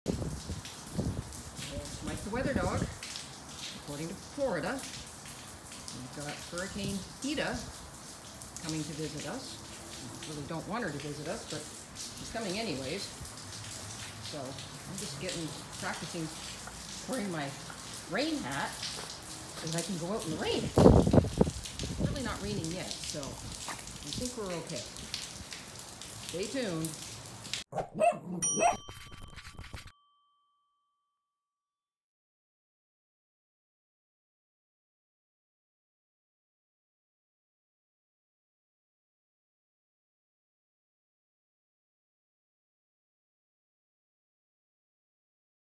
It's Mike the Weather Dog. According to Florida, we've got Hurricane Eta coming to visit us. We really don't want her to visit us, but she's coming anyways. So I'm just practicing wearing my rain hat so that I can go out in the rain. It's really not raining yet, so I think we're okay. Stay tuned.